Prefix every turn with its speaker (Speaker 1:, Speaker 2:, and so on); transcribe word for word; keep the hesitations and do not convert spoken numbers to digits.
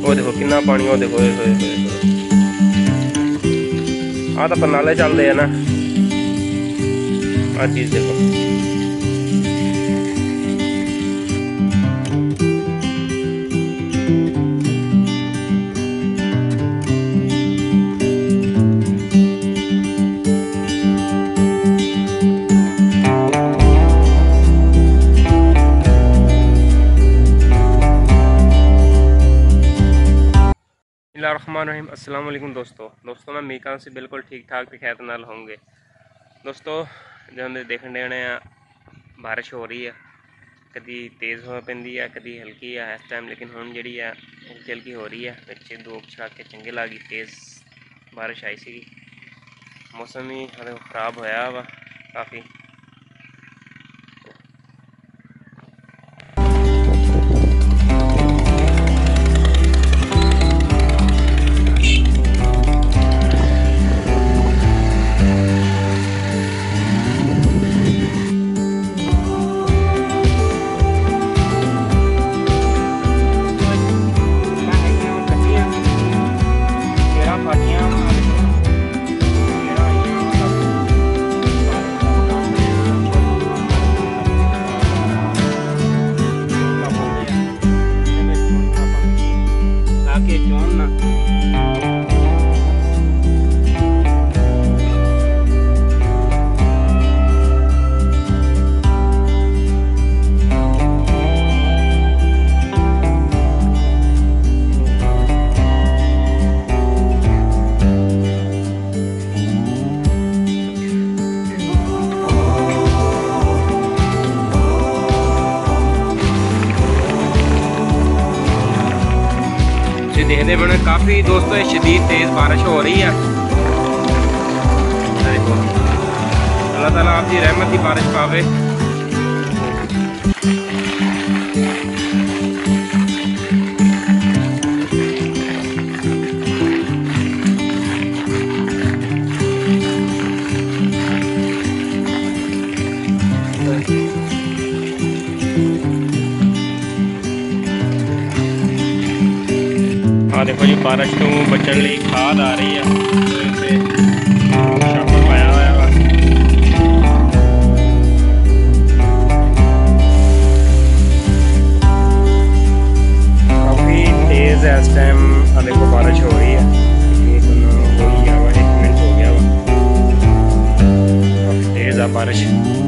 Speaker 1: वो देखो कितना पानी, वो देखो आ तो नाले चलते हैं ना, आ चीज़ देखो। बिस्मिल्लाहिर्रहमानिर्रहीम। अस्सलाम वालेकुम दोस्तों दोस्तों मैं मीका से बिल्कुल ठीक ठाक ते खैर नाल होंगे। दोस्तों जो हमने देखने बारिश हो रही है, कभी तेज़ हो पैंदी है, कभी हल्की है इस टाइम, लेकिन हुण जिहड़ी है हल्की हल्की हो रही है। बच्चे धूप छड़ाके चंगे लगी, तेज़ बारिश आई सी। मौसम ही खराब होया वा काफ़ी। देखते बने काफ़ी दोस्तों शदीद तेज़ बारिश हो रही है। देखो अल्लाह ताला आपकी रहमत की बारिश पावे। हाँ देखो जी बारिश तो बचने लिए खाद आ रही है, छापा पाया हुआ है। काफ़ी तेज़ है इस टाइम, देखो बारिश हो रही है, एक हो ही गया एक मिनट हो गया, काफ़ी तेज़ है बारिश।